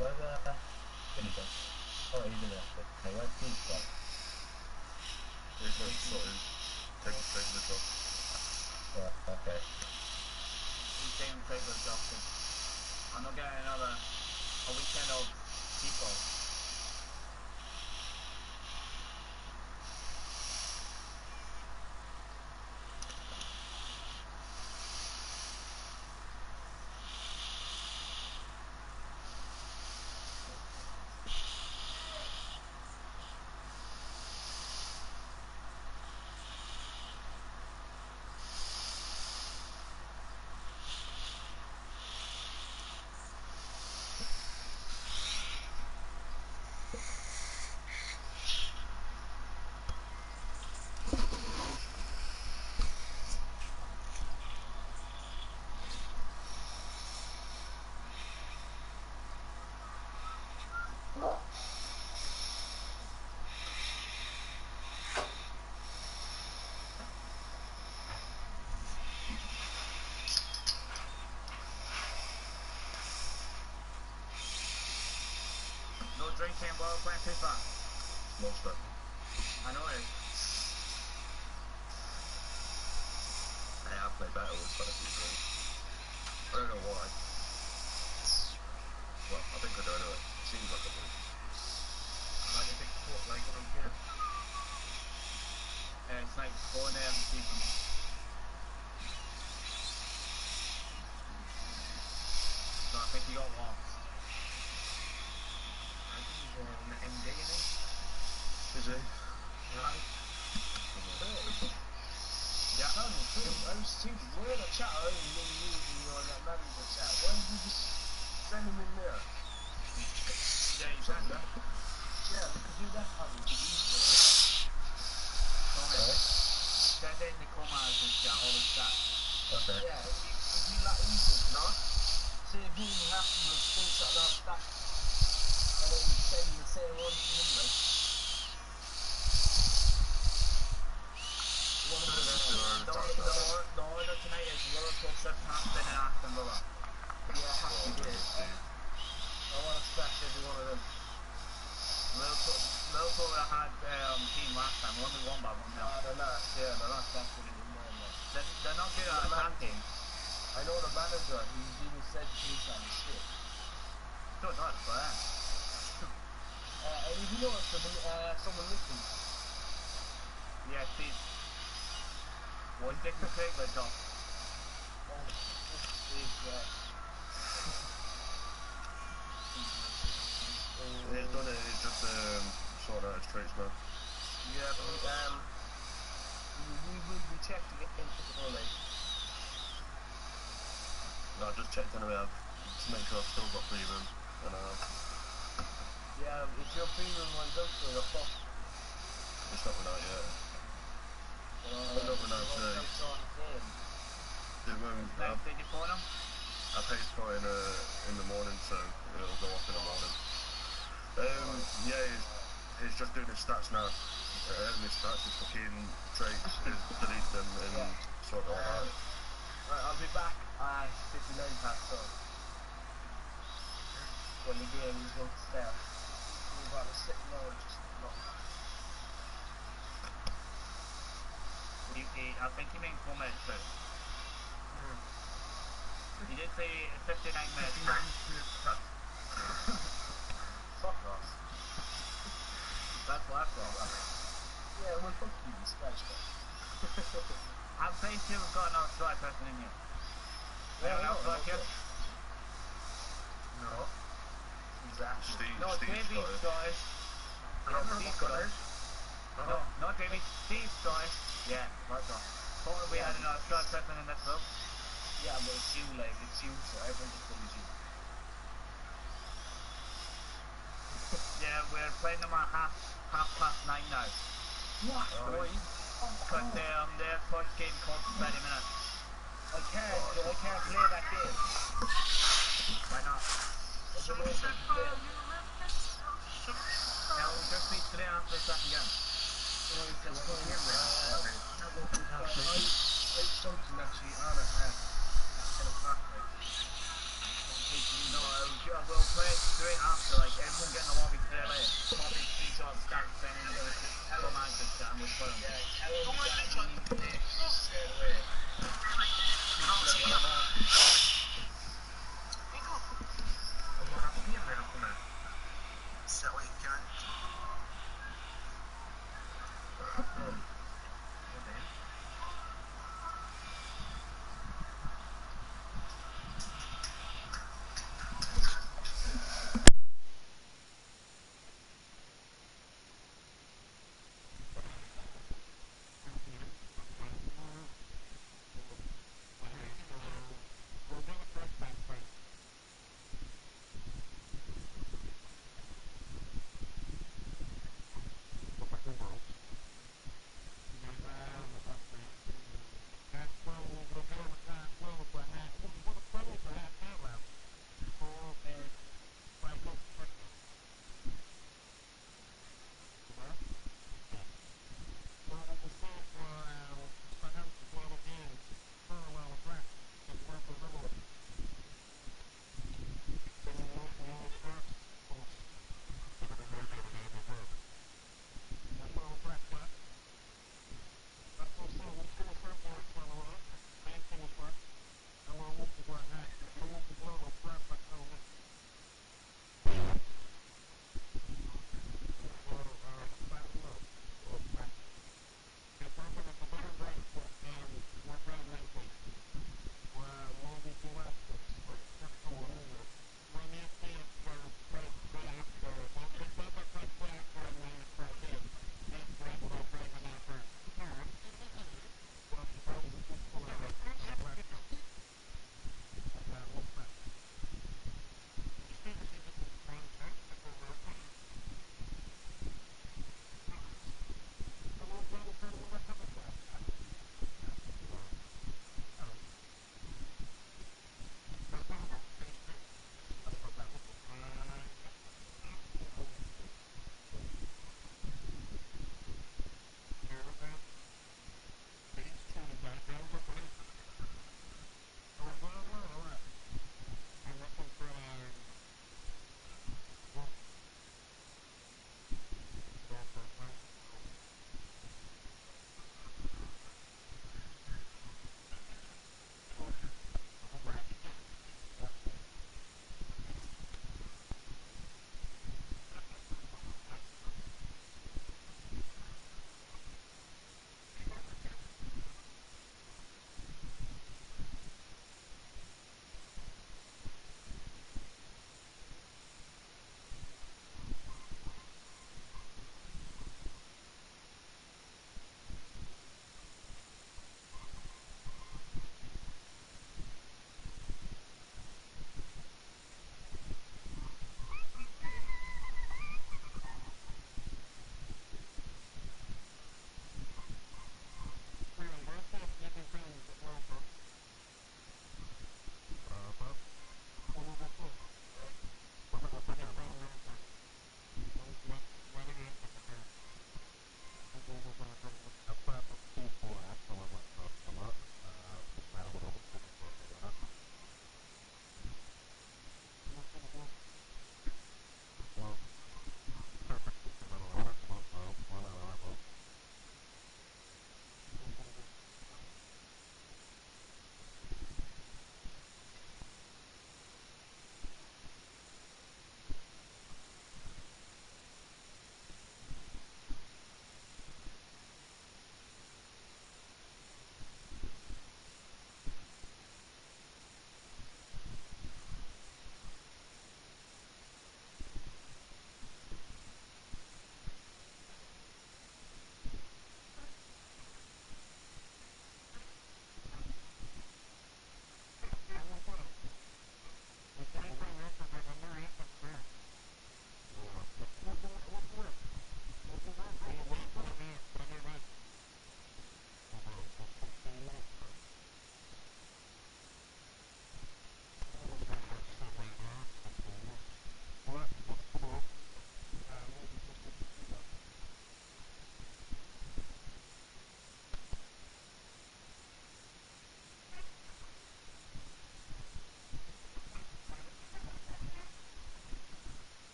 Finnegan? Oh, he's in the office. Hey, where's Steve gone? He's going to sort of take a straight look off. Right, okay. He's taking a straight look off. I'm not getting a weekend of people. No drinking while playing FIFA. Most of it. I know it. Hey, I play better with quite a few drinks. I don't know why. Well, I think I do anyway. Seems like I do. I like a big foot like when I'm here. It's like going there and sleeping. So I think he got lost. I think he's on MD, isn't he? Is he? Yeah. Yeah, I was thinking, we're in a chat earlier and then you were on that manager chat. Why did you just send him in there? Yeah, you can, yeah. Yeah, we could do that probably. They're in the coma as this chat, all this chat. Okay. Yeah, it'd be like easy, you know? So if you have to screenshot all that and then send the same one to him, like. The order tonight is Liverpool, Southampton and Aston Villa. Yeah, happy days. I want to scratch every one of them. Liverpool had team last time, only won by 1-0. They're not. Yeah, they're not that good anymore, man. They're not good at attacking. I know the manager, he's even said he's on shit. Don't know it's bad. And if you notice, there's someone missing. Yeah, Steve. What's taking the cake like that? Oh, Steve, yeah. He's done it, he's just sorted out his traits now. Yeah, but we checked to get into the whole like. No, I just checked anyway, to make sure I've still got premium, and Yeah, if your premium one's up for your fuck. it's not run out yet. It's not run out today. Did you phone him? I paid for it in the morning, so it'll go off in the morning. Yeah, he's just doing his stats now. His stats, his fucking traits, delete them and sort it all out. Right, I'll be back at 59 past so when the game is going to start. We're about to sit now and just look. I think he meant 4 minutes too. He did say 59 minutes. Fuck off. That's what I thought. Yeah, well, fuck you, scratch that. I'm pretty sure we've got another Sky person in here. Anyone else like him? No. Exactly. No, Davy's Scottish. Yeah, Steve's Scottish. No, not Davy. Steve's Scottish. Yeah, right on. Thought we had another Sky person in this group. Yeah, but it's you, like, it's you, so everyone just believes you. Yeah, we're playing them at half past 9 now. What? Because their first game costs 30 minutes. I can't play that game. Why not? There's a way to play. Now we'll just be 3 after the second game. I something actually on at 10 o'clock. No, I will straight after, like everyone getting the lobby straight away. Lobby screenshot stats then it was just come on just chat and we'll put them. Yeah, tell him that he needs this straight away. Silly cunt.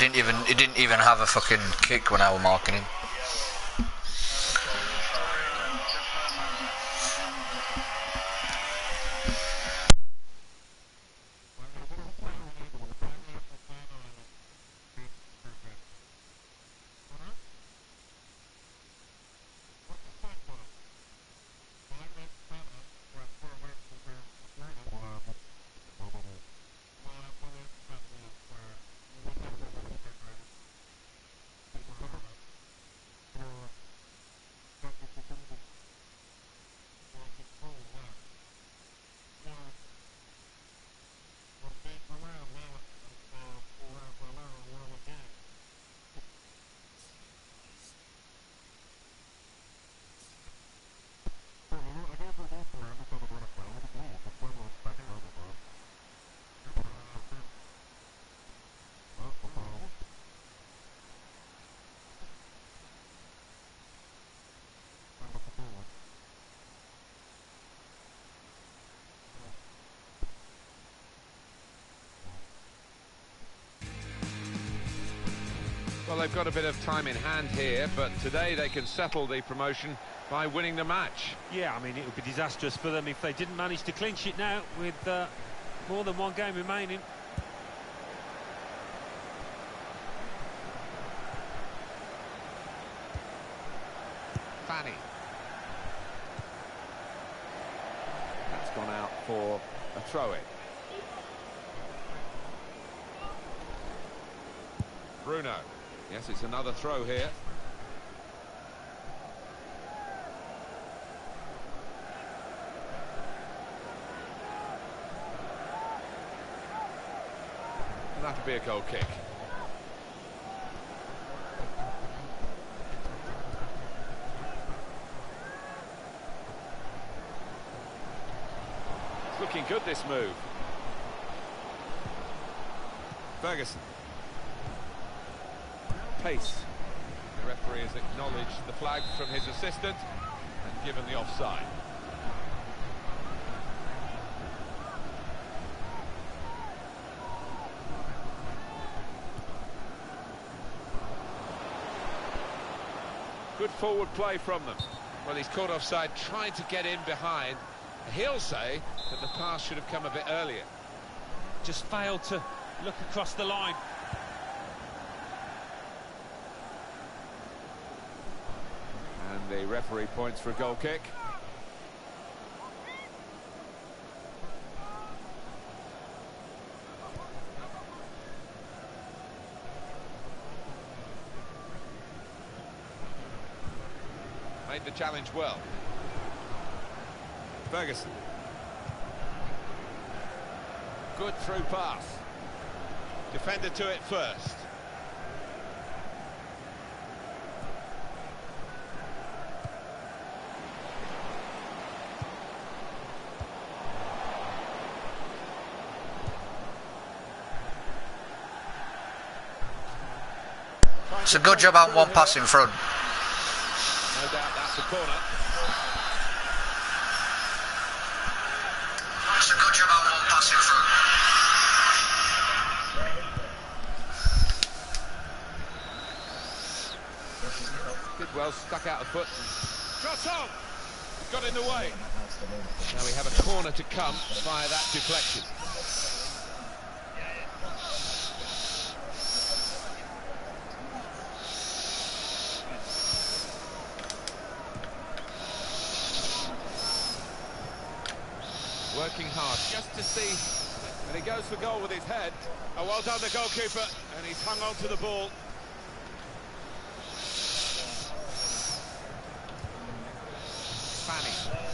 didn't even have a fucking kick when I was marking him. Well, they've got a bit of time in hand here, but today they can settle the promotion by winning the match. Yeah, I mean, it would be disastrous for them if they didn't manage to clinch it now with more than one game remaining. Fanny. That's gone out for a throw-in. Bruno. Yes, it's another throw here. And that'll be a goal kick. It's looking good, this move. Ferguson. Pace. The referee has acknowledged the flag from his assistant and given the offside. Good forward play from them. Well, he's caught offside trying to get in behind. He'll say that the pass should have come a bit earlier. Just failed to look across the line. And the referee points for a goal kick. Made the challenge well. Ferguson. Good through pass. Defender to it first. It's a good job on one pass in front. No doubt that's a corner. It's a good job on one pass in front. Did well, stuck out the foot. Shot on! Got in the way. Now we have a corner to come via that deflection. Working hard just to see, and he goes for goal with his head. Oh, well done the goalkeeper, and he's hung on to the ball. Fanny.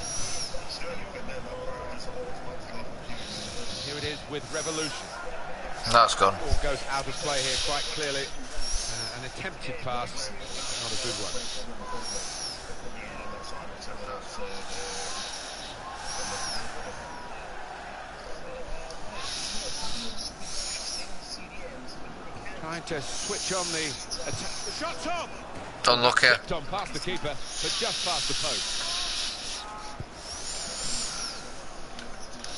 Here it is with Revolution. That's gone. Ball goes out of play here quite clearly. An attempted pass, not a good one. Trying to switch on the attack. The shot's on! Unlucky. Slipped on past the keeper, but just past the post.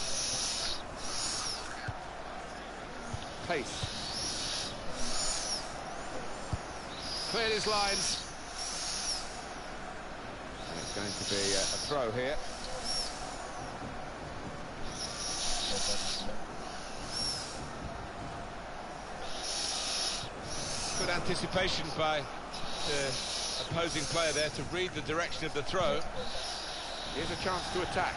Pace. Cleared his lines. And it's going to be a throw here. Good anticipation by the opposing player there to read the direction of the throw. Here's a chance to attack.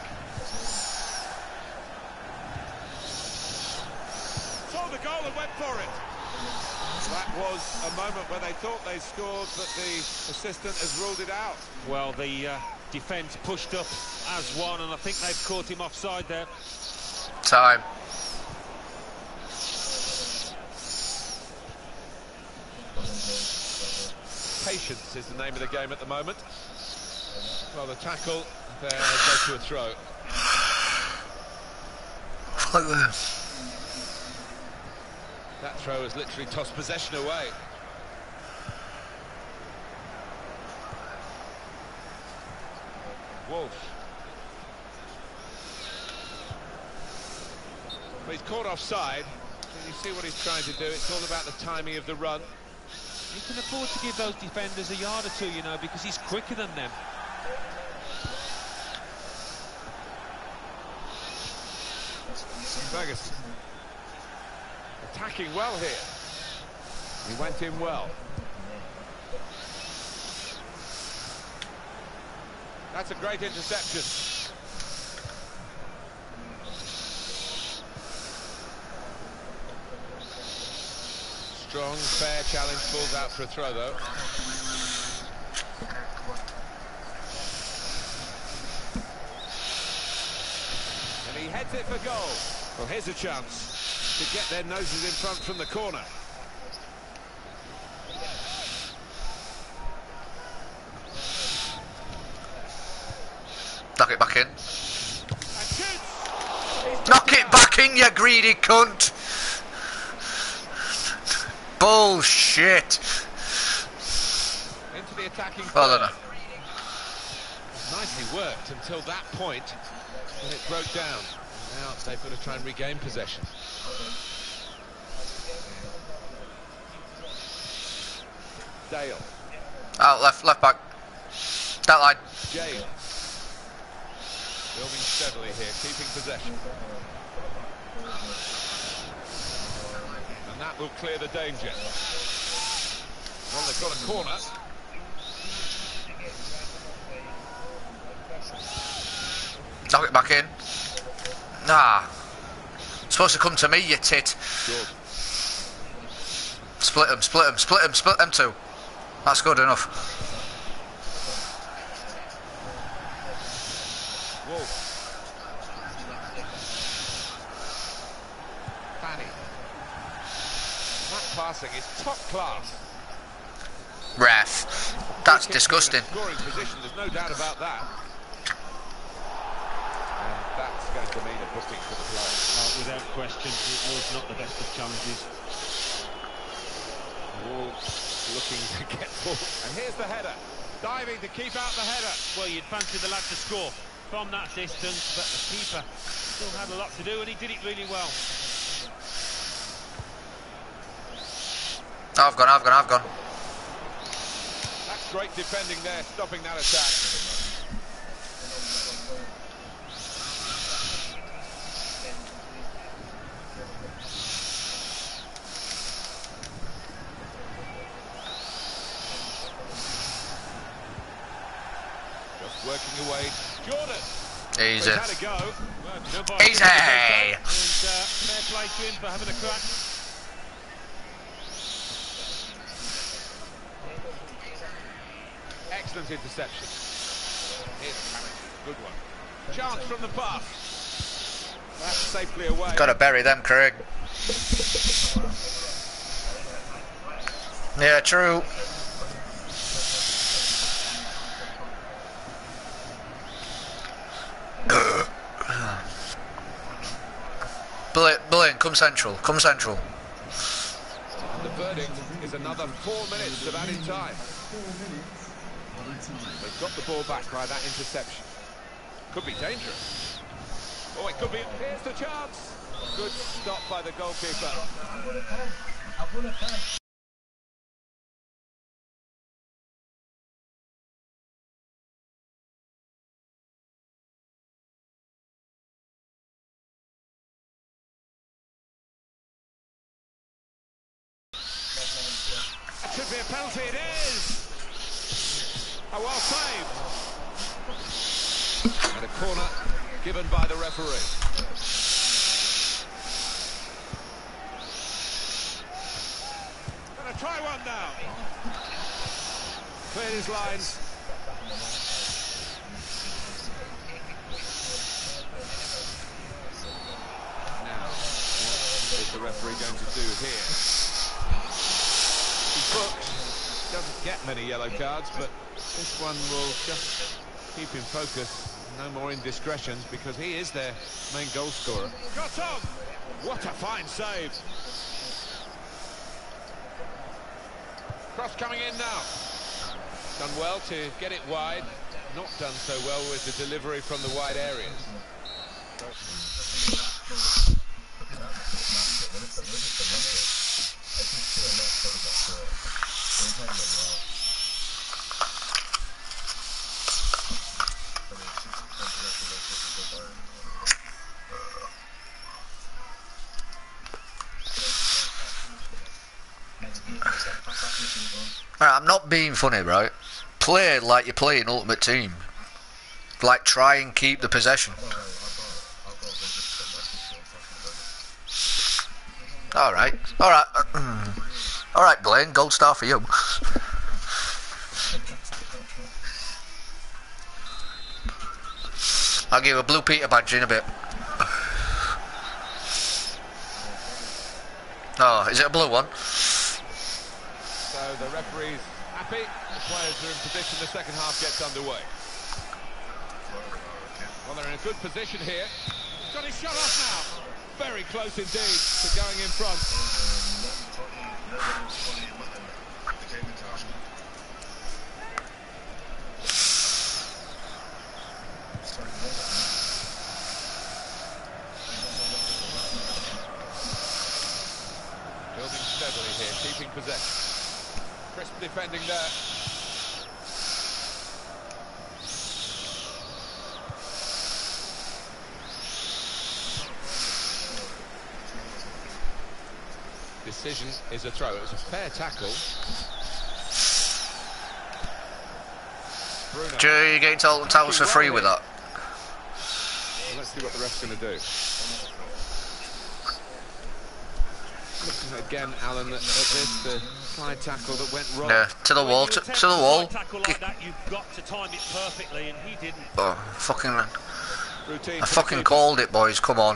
Saw the goal and went for it. That was a moment where they thought they scored, but the assistant has ruled it out. Well, the defence pushed up as one, and I think they've caught him offside there. Time. Patience is the name of the game at the moment. Well, the tackle there goes to a throw. That throw has literally tossed possession away. Wolf. Well, he's caught offside. You see what he's trying to do. It's all about the timing of the run. You can afford to give those defenders a yard or two, you know, because he's quicker than them. Ferguson. Attacking well here. He went in well. That's a great interception. Strong, fair challenge, falls out for a throw though. And he heads it for goal. Well, here's a chance to get their noses in front from the corner. Knock it back in. Knock it back in, you greedy cunt! Bullshit! Into the attacking Well done. Nicely worked until that point when it broke down. Now they've got to try and regain possession. Dale. Out left back. That line. James. Building steadily here, keeping possession. And that will clear the danger. Well, they've got a corner. Knock it back in. Nah. Supposed to come to me, you tit. Good. Split them two. That's good enough. Wolf. Fanny. That passing is top class. Ref. That's disgusting. Scoring position, there's no doubt about that. And that's going to mean a booking for the player. Without question, it was not the best of challenges. Wolves looking to get forward. And here's the header. Diving to keep out the header. Well, you'd fancy the lad to score from that distance, but the keeper still had a lot to do, and he did it really well. I've gone. That's great defending there, stopping that attack. Just working away. Jordan. Easy. He's had a go. Well, Easy. And fair play to him for having a crack. Excellent interception. Here's Harris. Good one. Chance from the pass. That's safely away. Gotta bury them, Craig. Yeah, true. Brilliant, come central. And the verdict is another 4 minutes of added time. They've got the ball back by that interception. Could be dangerous. Oh, it could be. Here's the chance. Good stop by the goalkeeper. be a penalty, it is! Oh, well saved. And a corner given by the referee. Gonna try one now. Cleared his lines. Now, what is the referee going to do here? He's booked. Doesn't get many yellow cards, but this one will just keep him focused. No more indiscretions, because he is their main goal scorer. Got on! What a fine save! Cross coming in now. Done well to get it wide. Not done so well with the delivery from the wide areas. Right, I'm not being funny, right? Play like you're playing Ultimate Team. Like, try and keep the possession. Alright, alright. Alright, Blaine, gold star for you. I'll give you a Blue Peter badge in a bit. Oh, is it a blue one? So the referee's happy. The players are in position. The second half gets underway. Well, they're in a good position here. He's got his shot off now. Very close indeed to going in front. Building steadily here, keeping possession. Crisp defending there. Decision is a throw. It was a fair tackle. Bruno. You're getting towels for free with that. Well, let's see what the ref's going to do. Looking again, Alan, at this, the slide tackle that went wrong. Yeah, to the wall, to the wall. Like that, you've got to time it perfectly, and he didn't. Oh, fucking... Routine I fucking called it, boys, come on.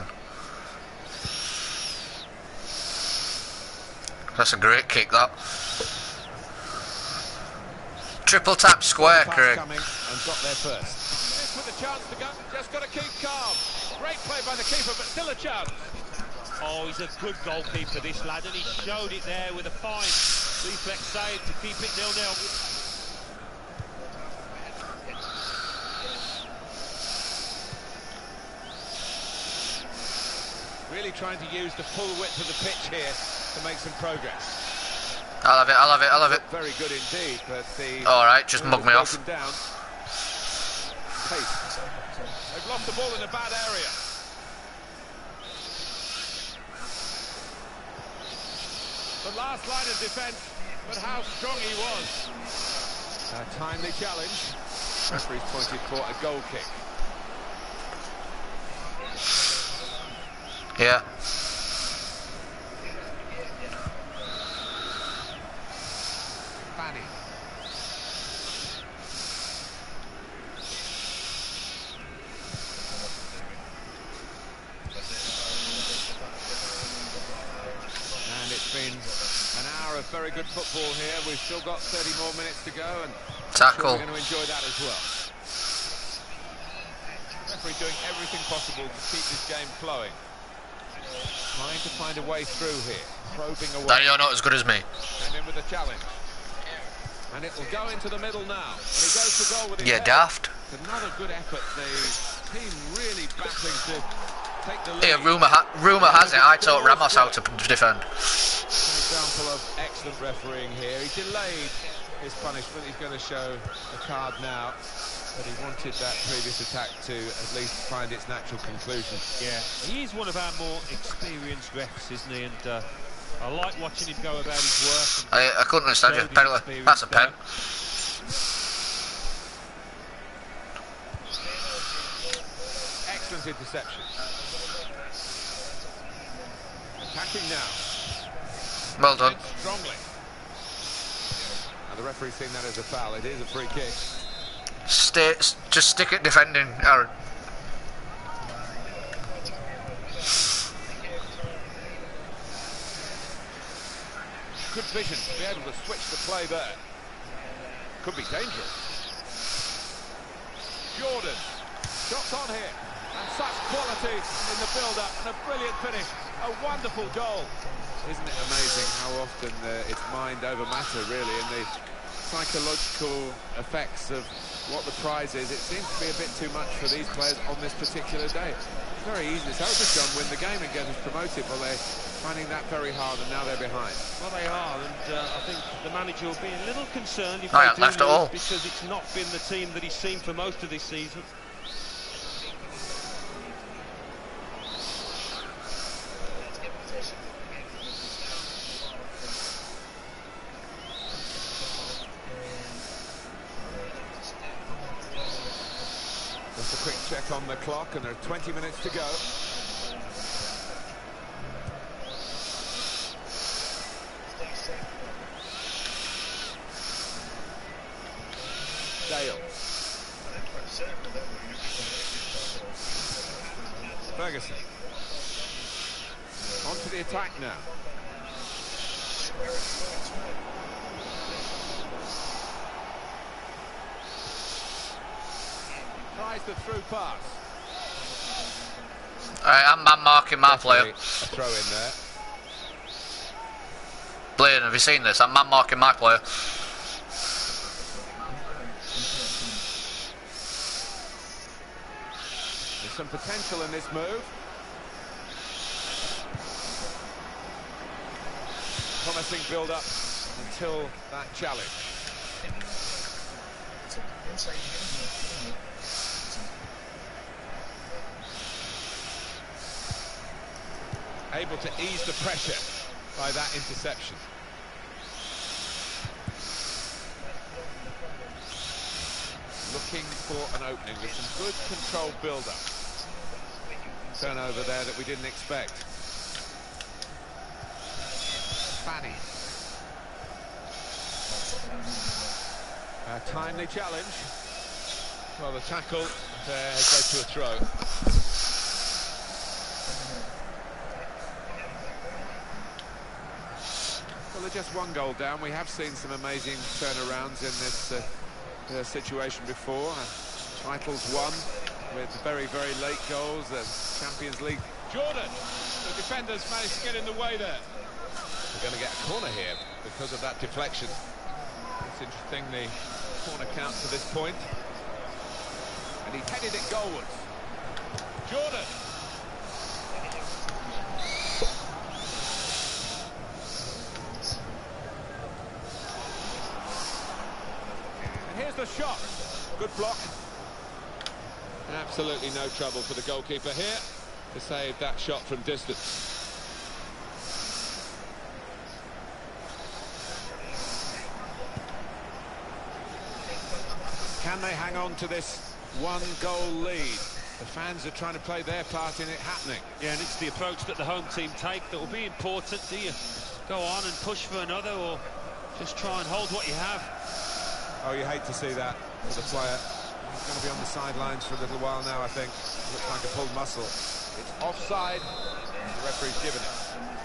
That's a great kick, that. Triple tap square, Craig. Coming and got there first. This with a chance to go, just got to keep calm. Great play by the keeper, but still a chance. Oh, he's a good goalkeeper, this lad, and he showed it there with a fine reflex save to keep it 0-0. Really trying to use the full width of the pitch here to make some progress. I'll have it, I'll have it, I'll have it. Very good indeed, but the... Alright, just mug me off. Down. Pace. They've lost the ball in a bad area. The last line of defence, but how strong he was. A timely challenge. Referee's pointed for a goal kick. Yeah. Fanny. And it's been an hour of very good football here. We've still got 30 more minutes to go, and Tackle. we're going to enjoy that as well. Referee doing everything possible to keep this game flowing. Trying to find a way through here, probing away. No, you're not as good as me. And in with a challenge. And it will go into the middle now. And he goes for goal with his Yeah, head. daft. It's another good effort. The team really battling to take the lead. Yeah, rumour has it I taught Ramos how to defend. An example of excellent refereeing here. He delayed his punishment. He's going to show the card now. But he wanted that previous attack to at least find its natural conclusion. Yeah, he is one of our more experienced refs, isn't he? And I like watching him go about his work. I couldn't understand you. Penalty. That's a pen. Excellent interception. Attacking now. Well done. Strongly. And the referee's seen that as a foul. It is a free kick. Just stick it defending, Aaron. Good vision to be able to switch the play there. Could be dangerous. Jordan. Shots on here. And such quality in the build-up. And a brilliant finish. A wonderful goal. Isn't it amazing how often it's mind over matter, really, and the psychological effects of what the prize is. It seems to be a bit too much for these players on this particular day. It's very easy. So just go and win the game and get us promoted. Well, they're finding that very hard, and now they're behind. Well, they are, and I think the manager will be a little concerned if I they ain't do left at all. lose, because it's not been the team that he's seen for most of this season. Just a quick check on the clock, and there are 20 minutes to go. Dale. Ferguson. On to the attack now. Tries the through pass. Alright, I'm man marking my player. A throw in there. Blaine, have you seen this? I'm man marking my player. There's some potential in this move. Promising build-up until that challenge. Able to ease the pressure by that interception. Looking for an opening with some good controlled build-up. Turnover there that we didn't expect. Fanny. A timely challenge. Well, the tackle there led to a throw. Well, they're just one goal down. We have seen some amazing turnarounds in this situation before. Titles won with very, very late goals. The Champions League. Jordan, the defenders managed to get in the way there. We're going to get a corner here because of that deflection. It's interesting, the corner count to this point. And he headed it goalwards. Jordan. And here's the shot. Good block. Absolutely no trouble for the goalkeeper here to save that shot from distance. Can they hang on to this one-goal lead? The fans are trying to play their part in it happening. Yeah, and it's the approach that the home team take that will be important. Do you go on and push for another, or just try and hold what you have? Oh, you hate to see that for the player. He's going to be on the sidelines for a little while now, I think. Looks like a pulled muscle. It's offside. The referee's given it.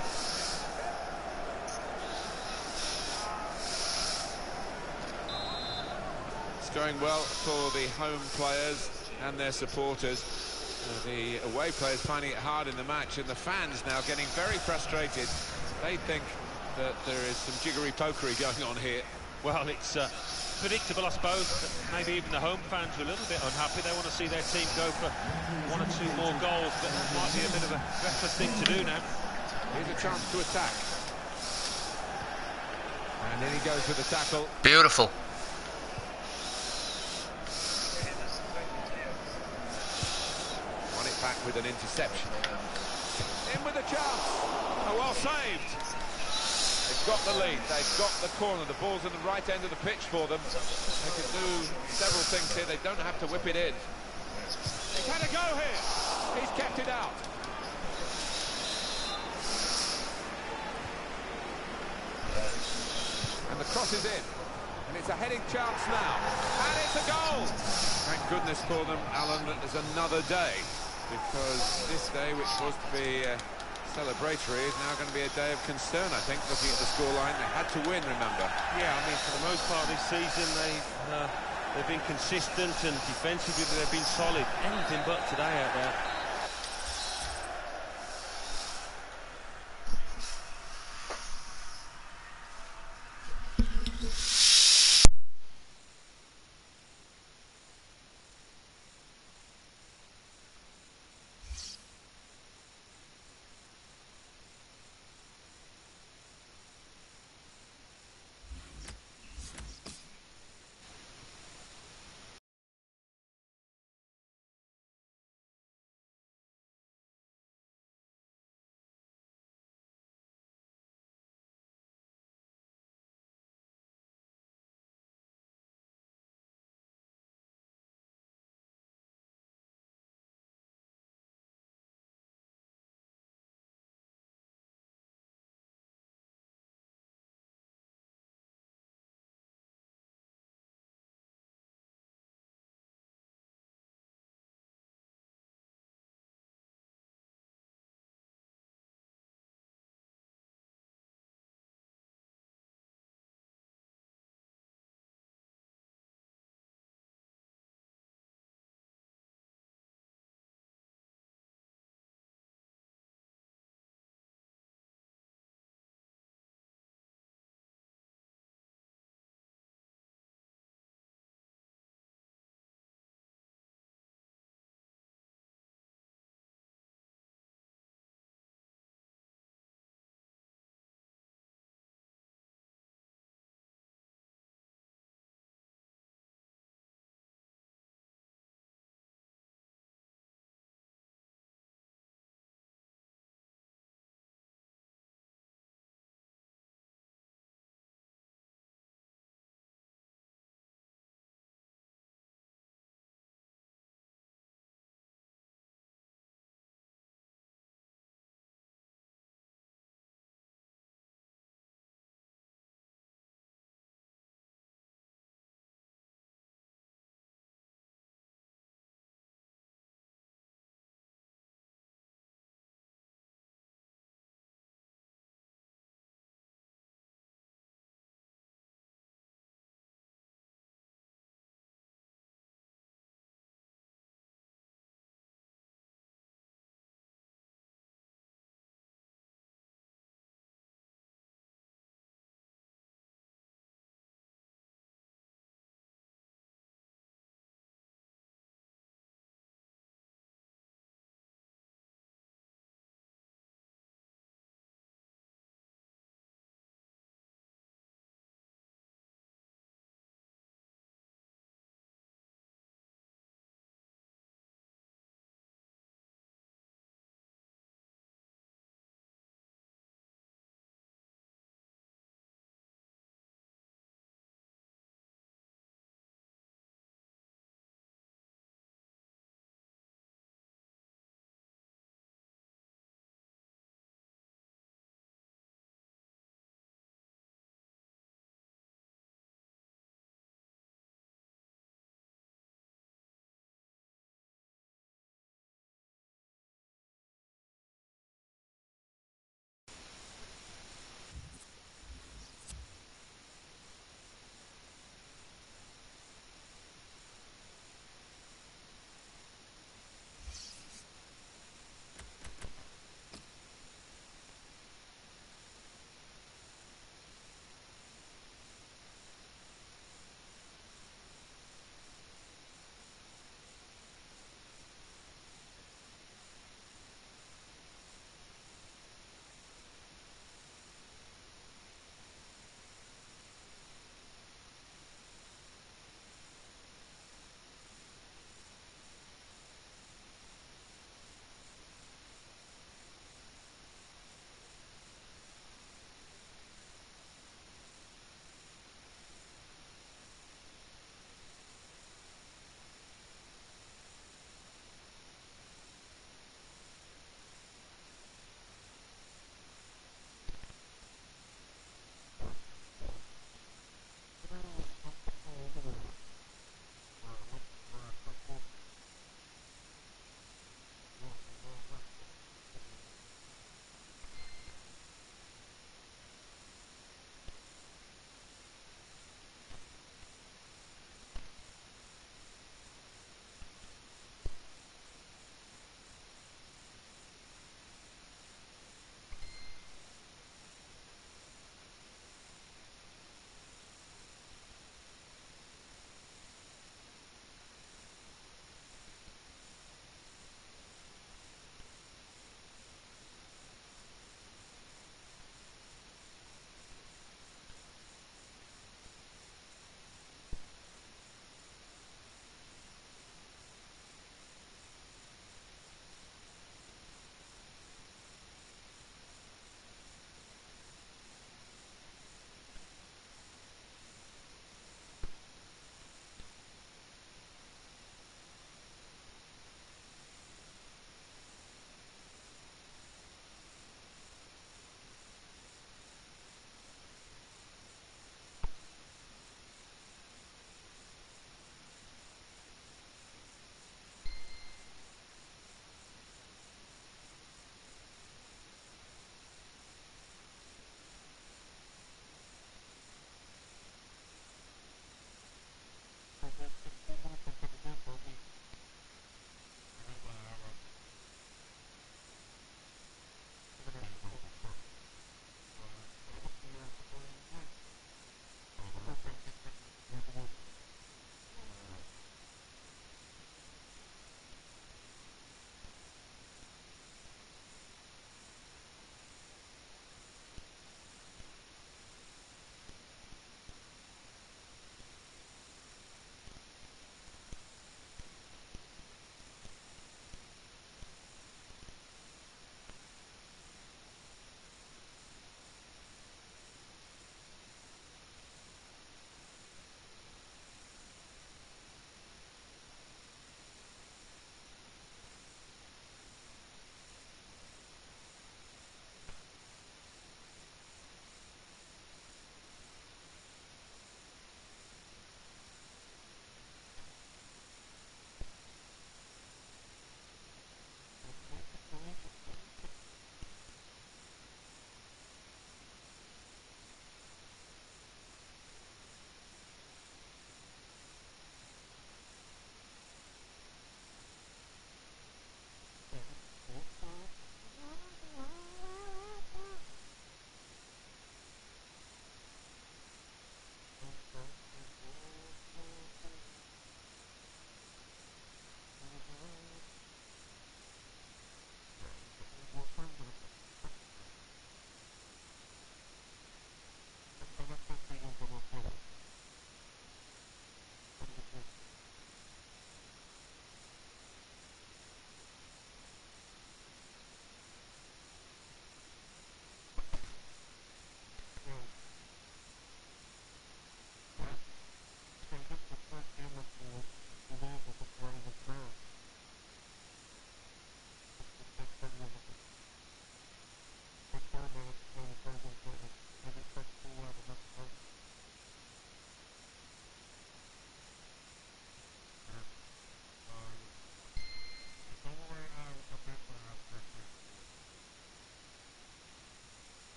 It's going well for the home players and their supporters. The away players finding it hard in the match, and the fans now getting very frustrated. They think that there is some jiggery-pokery going on here. Well, it's predictable, I suppose, that maybe even the home fans are a little bit unhappy. They want to see their team go for one or two more goals, but it might be a bit of a reckless thing to do now. Here's a chance to attack. And then he goes with the tackle. Beautiful. Won it back with an interception. In with a chance. Oh, well saved. got the lead, they've got the corner, the ball's in the right end of the pitch for them. They can do several things here, they don't have to whip it in. He's had a go here, he's kept it out. And the cross is in, and it's a heading chance now, and it's a goal! Thank goodness for them, Alan, that there's another day, because this day, which was to be celebratory, is now going to be a day of concern, I think, looking at the scoreline. They had to win, remember. Yeah, I mean, for the most part this season, they've been consistent, and defensively they've been solid. Anything but today out there.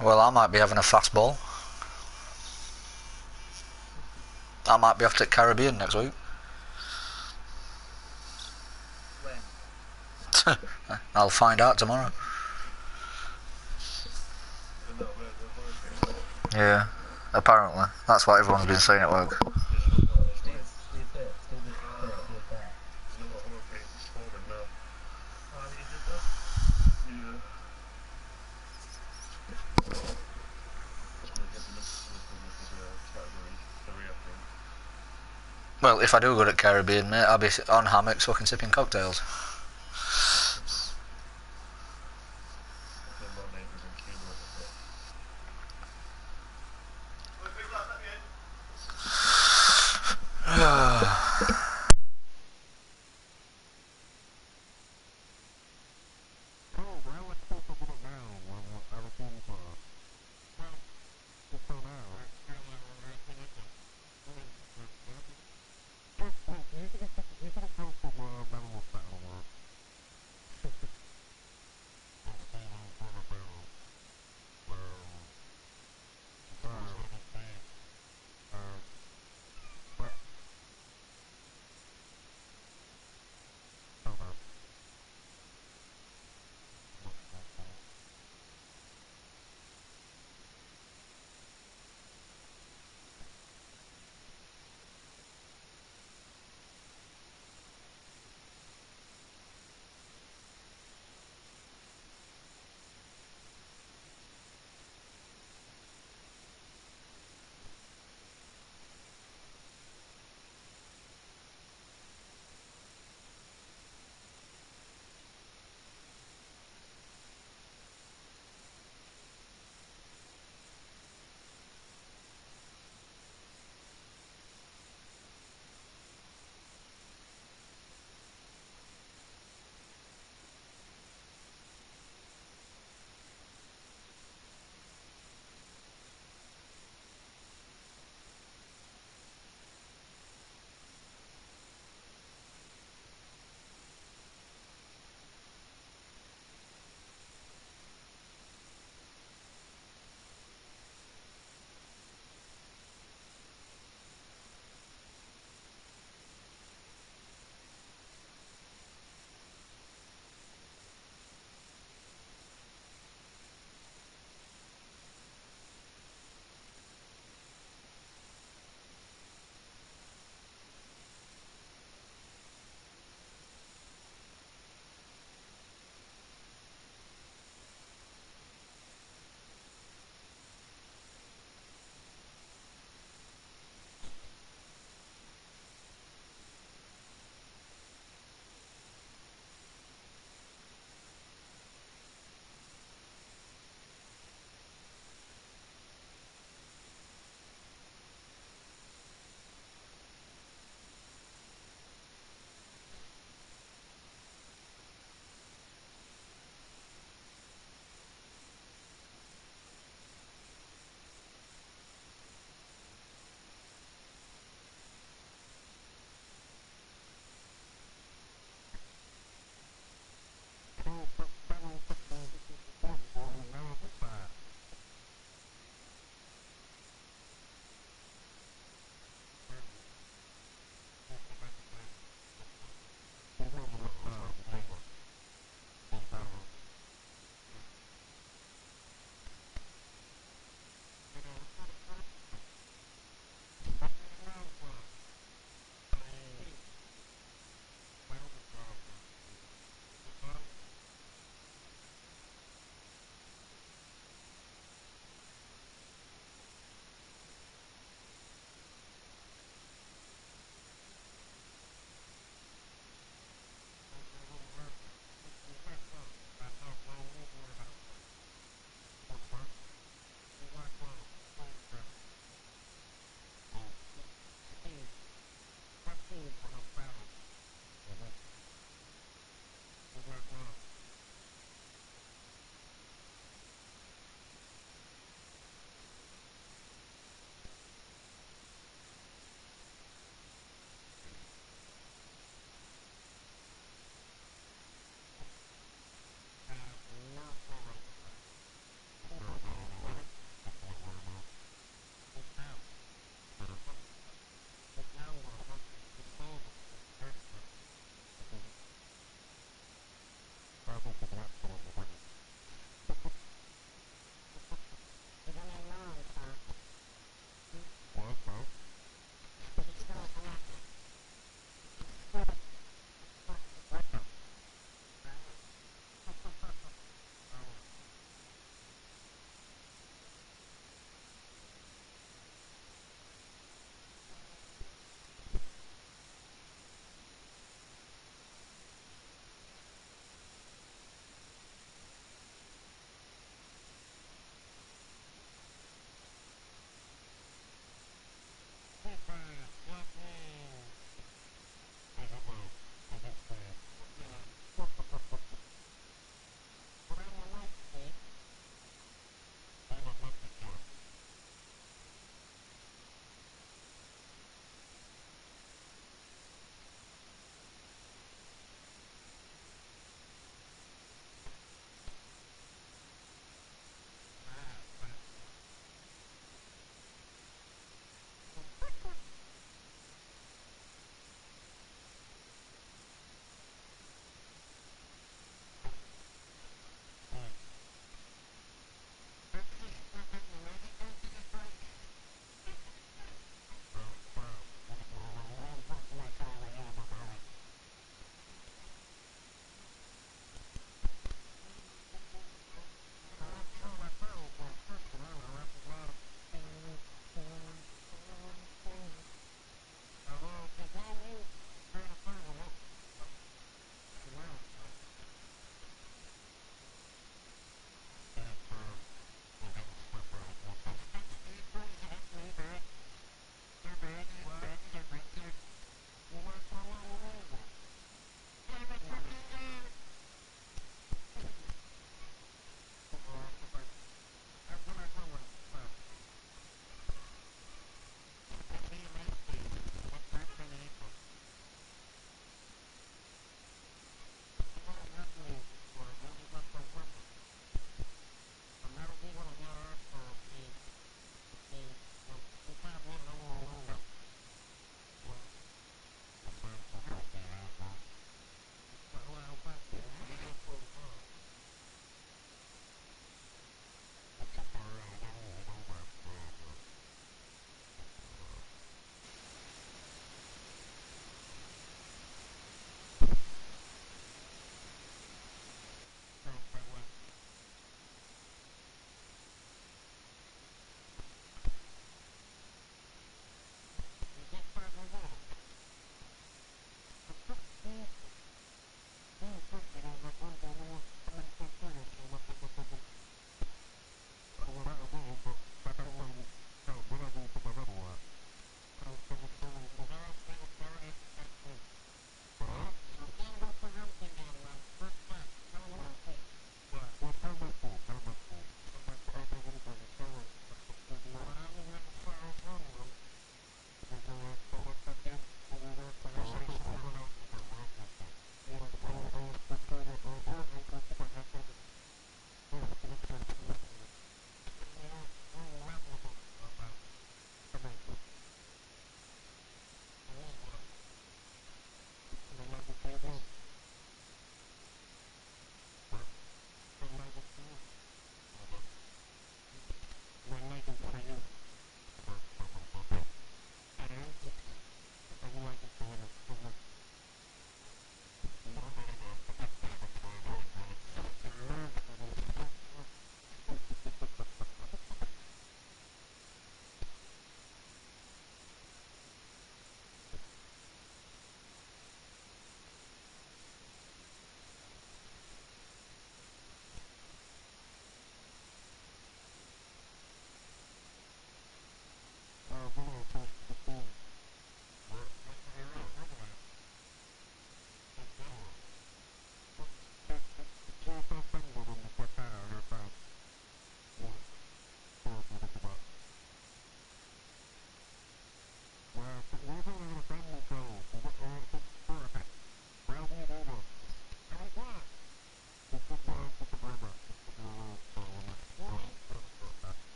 Well, I might be having a fast ball. I might be off to the Caribbean next week. When? I'll find out tomorrow. And that way they're working. Yeah, apparently. That's what everyone's been saying at work. Steve Pitt, Steve Pitt, PSR. There's a lot of working forward now. Oh, you did that? Yeah. They're getting up to the category 3, I think. Well, if I do go to the Caribbean, mate, I'll be on hammocks fucking sipping cocktails. I think my neighbours in Cuba are a bit.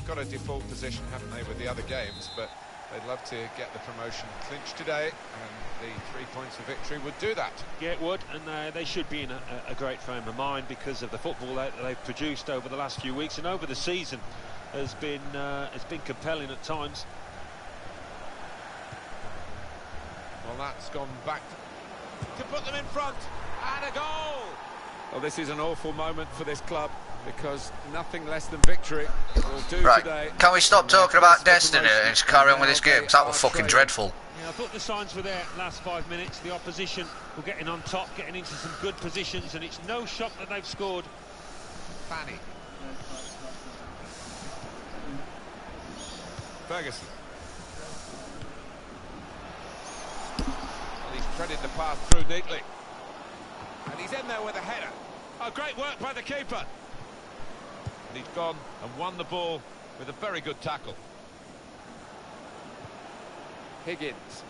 got a default position, haven't they, with the other games, but they'd love to get the promotion clinched today, and the 3 points of victory would do that. Yeah, it would, and they should be in a great frame of mind because of the football that they've produced over the last few weeks and over the season has been compelling at times. Well, that's gone back to put them in front, and a goal! Well, this is an awful moment for this club, because nothing less than victory will do today. Can we stop talking about destiny and just carry on with this game? That was fucking dreadful. Yeah, I thought the signs were there last 5 minutes. The opposition were getting on top, getting into some good positions, and it's no shock that they've scored. Fanny. Ferguson. Well, he's threaded the path through neatly. And he's in there with a header. Oh, great work by the keeper. And he's gone and won the ball with a very good tackle. Higgins.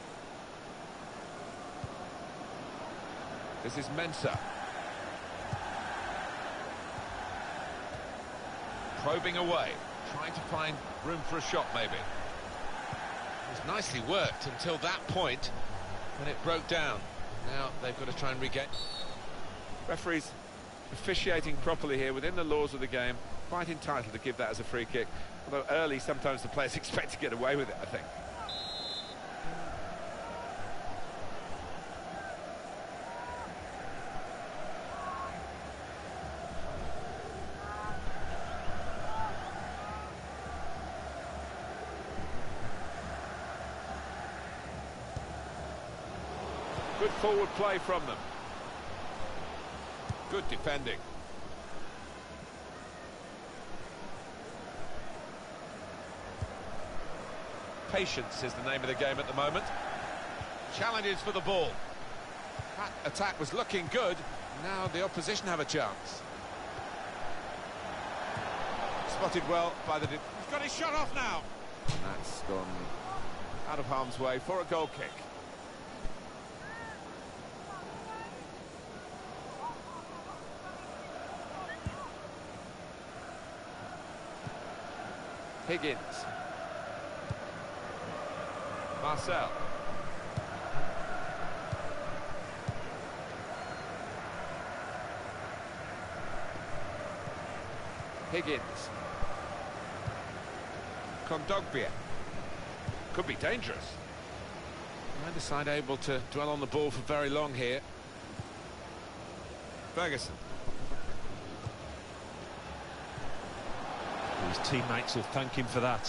This is Mensah. Probing away, trying to find room for a shot maybe. It was nicely worked until that point when it broke down. Now they've got to try and regain. Referees officiating properly here within the laws of the game, quite entitled to give that as a free kick, although early sometimes the players expect to get away with it, I think. Good forward play from them. Good defending. Patience is the name of the game at the moment. Challenges for the ball. That attack was looking good. Now the opposition have a chance. Spotted well by the... He's got his shot off now. And that's gone out of harm's way for a goal kick. Higgins. Marcel. Higgins. Kondogbia. Could be dangerous. Neither side able to dwell on the ball for very long here. Ferguson. His teammates will thank him for that.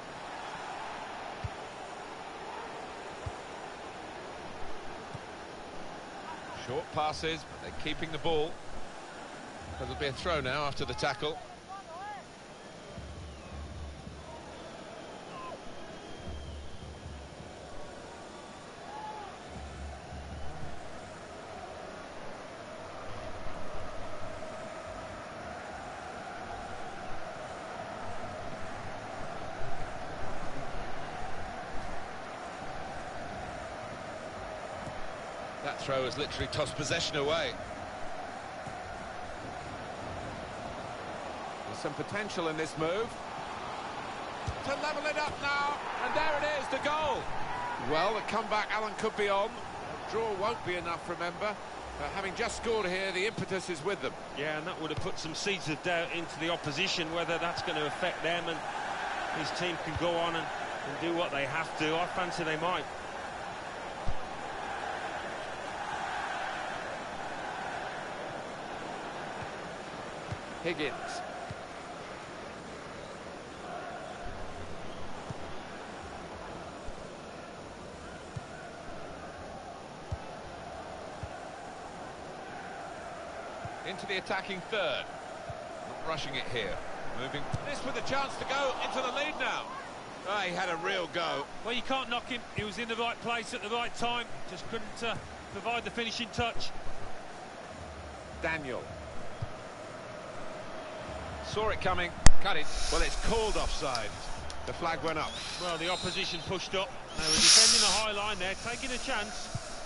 Short passes, but they're keeping the ball. There'll be a throw now after the tackle. That throw has literally tossed possession away. There's some potential in this move. To level it up now, and there it is, the goal. Well, the comeback, Alan, could be on. A draw won't be enough, remember. But having just scored here, the impetus is with them. Yeah, and that would have put some seeds of doubt into the opposition, whether that's going to affect them and his team can go on and do what they have to. I fancy they might. Higgins. Into the attacking third. Not rushing it here. Moving. This with a chance to go into the lead now. Oh, he had a real go. Well, you can't knock him. He was in the right place at the right time. Just couldn't provide the finishing touch. Daniel. Saw it coming, cut it. Well, it's called offside. The flag went up. Well, the opposition pushed up. They were defending the high line there, taking a chance.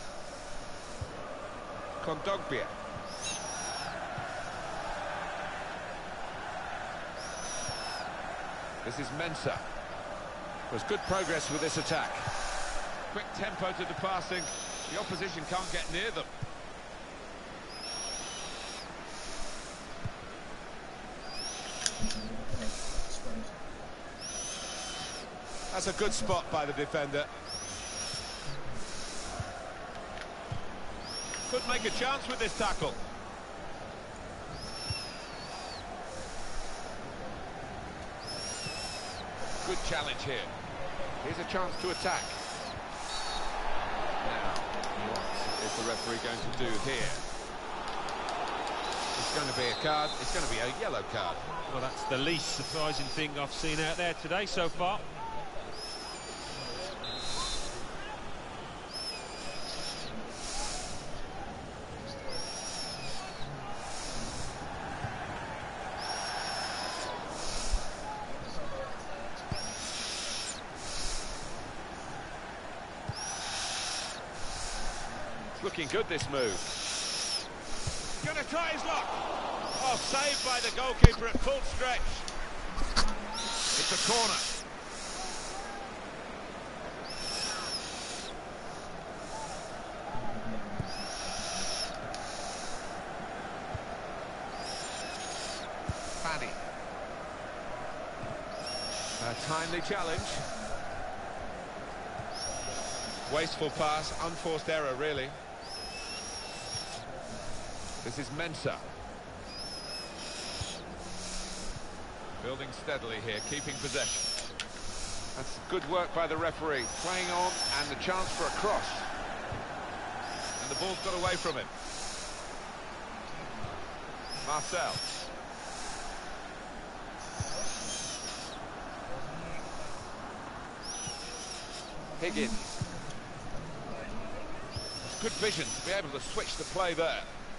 Kondogbia. This is Mensah. There's good progress with this attack. Quick tempo to the passing. The opposition can't get near them. That's a good spot by the defender. Could make a chance with this tackle. Good challenge here. Here's a chance to attack. Now, what is the referee going to do here? It's going to be a card. It's going to be a yellow card. Well, that's the least surprising thing I've seen out there today so far. Looking good, this move. Gonna try his luck. Oh, saved by the goalkeeper at full stretch. It's a corner. Fanny. A timely challenge. Wasteful pass, unforced error, really. This is Mensah. Building steadily here, keeping possession. That's good work by the referee. Playing on, and the chance for a cross. And the ball's got away from him. Marcel. Higgins. Good vision to be able to switch the play there.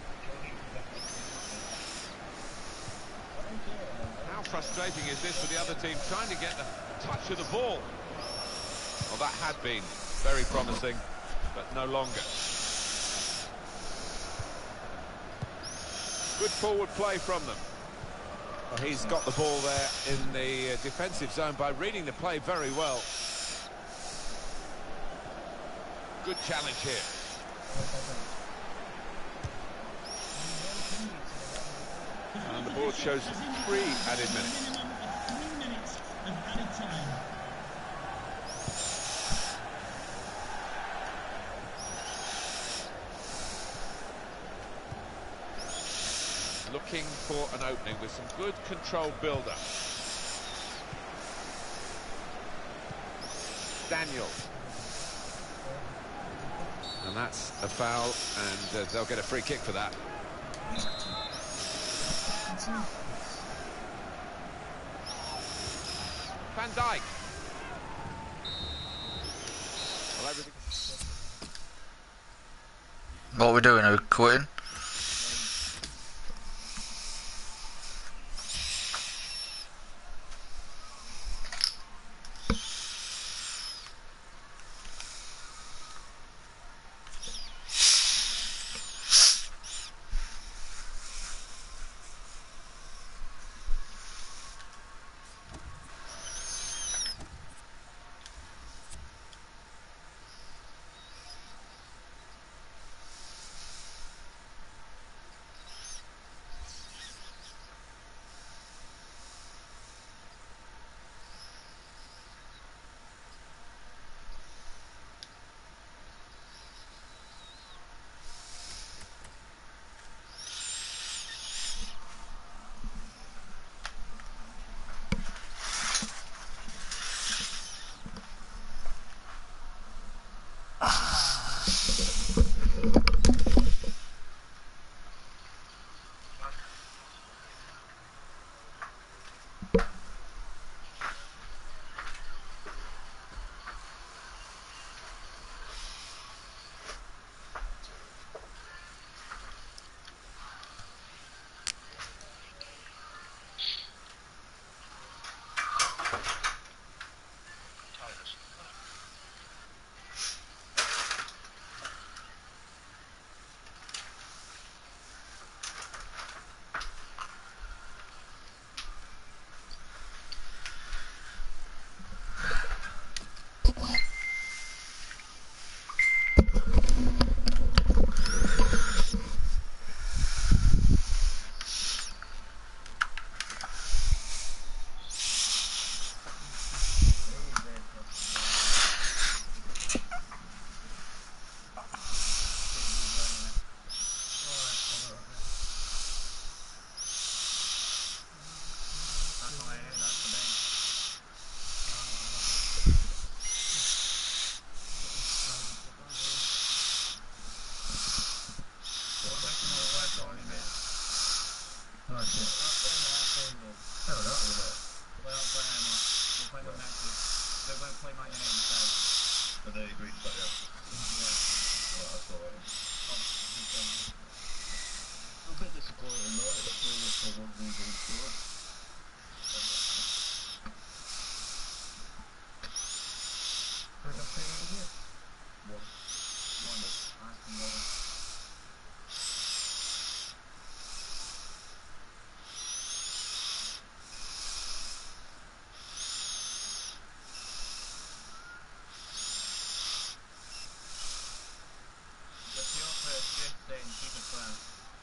How frustrating is this for the other team, trying to get the touch of the ball? Well, that had been very promising, but no longer. Good forward play from them. Well, he's got the ball there in the defensive zone by reading the play very well. Good challenge here. And the board shows 3 added minutes. Looking for an opening with some good controlled build-up. Daniel. And that's a foul, and they'll get a free kick for that. Van Dijk. Well, everything... What are we doing? Are we quitting? play Man United instead. And they agreed to that, yeah. Well, that's alright. I'm a bit disappointed, though. It's really for one reason short. Who got paid over here? One. Aston Villa. What's your first shift in FIFA class?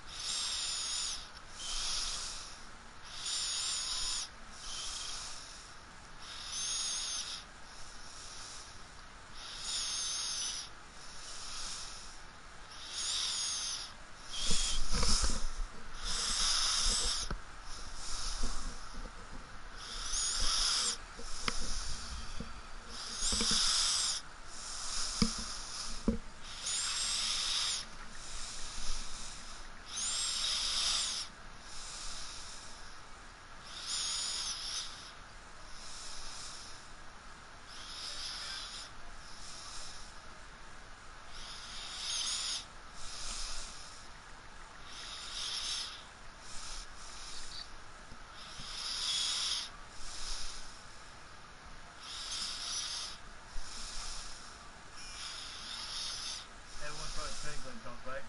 Everyone's got a trigger in top, right?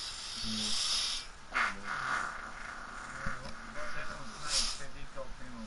What's everyone's name? 50's got Primo.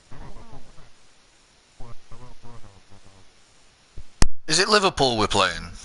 Is it Liverpool we're playing?